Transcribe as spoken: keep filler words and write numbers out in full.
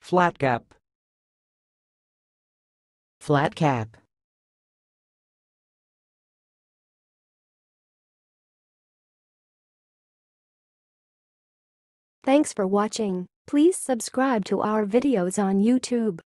Flatcap. Flatcap. Thanks for watching. Please subscribe to our videos on YouTube.